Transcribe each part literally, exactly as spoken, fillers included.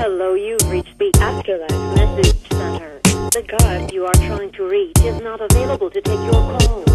Hello, you've reached the Afterlife Message Center. The guard you are trying to reach is not available to take your call.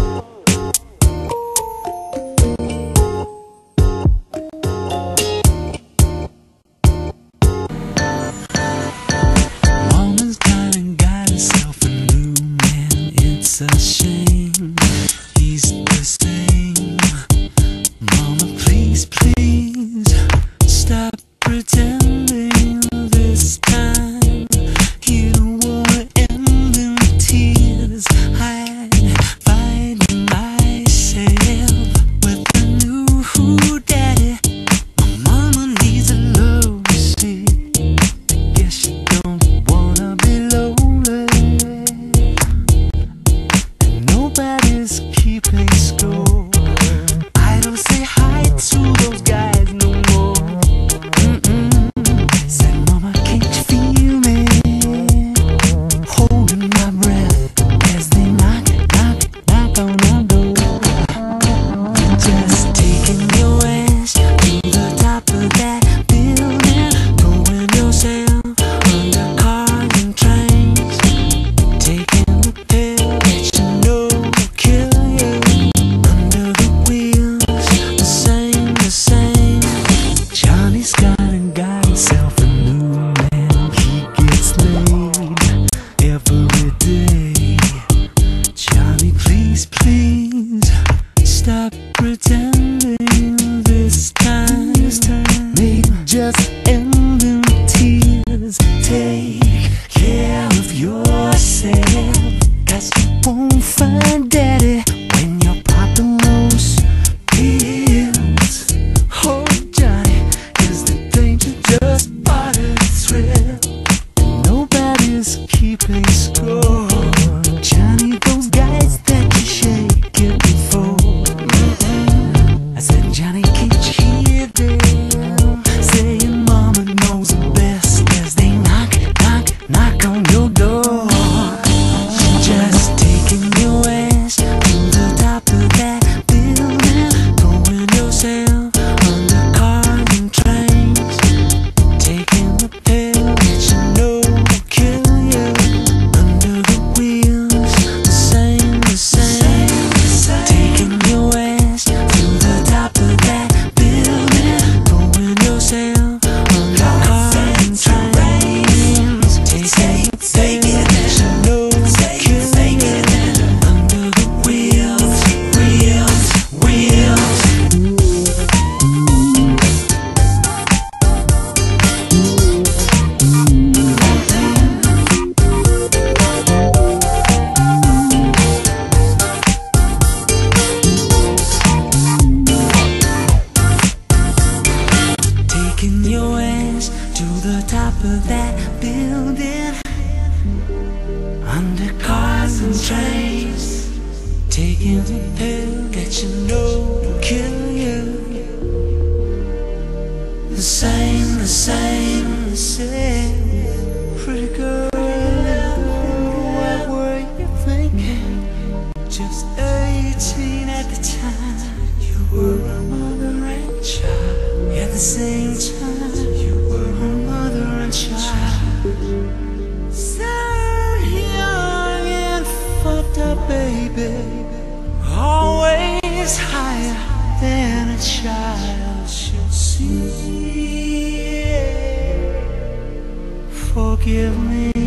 Woman's gone and got herself a new man. It's a shame he's the same. Mama, please, please stop pretending this time. You don't wanna end in tears. I find myself with a new daddy. My mama needs a love, you see. I guess you don't wanna be lonely, and nobody's keeping score. I don't say hi to those guys no more. Mm-mm. Said, Mama, can't you feel me? Holding my breath as they knock, knock, knock on the door. Just taking your ass to the top of that building, throwing yourself under cars and trains, taking the pill that you know will kill you. Under the wheels, the same, the same. Johnny's gone and got himself a new man. He gets laid every day. Johnny, please, please stop pretending this time. This time may just end in tears. Take care of yourself, 'cause you won't find daddy when you're popping those pills. Oh, Johnny, is the danger just part of the thrill? Nobody's keeping score. Johnny, those guys that you shake it before. I said, Johnny, can't you hear them saying mama knows the best as they knock, knock, knock on your door? Just taking your ass to the top of that building, throwing yourself under cars and trains, taking the pill that you know will kill you. Under the wheels, the same, the same. Taking your ass to the top of that building, throwing yourself under cars and trains, taking the pill that you know will kill you. Under the wheels, wheels, wheels. Taking your ass to the top of that building, under cars and trains, taking the pill that you know will kill you. The same, the same, the same. Pretty girl, what were you thinking? Just eighteen at the time. You were a mother and child. At the same time, you were a mother and child. So young and fucked up, baby. Always higher than a child should see. Forgive me.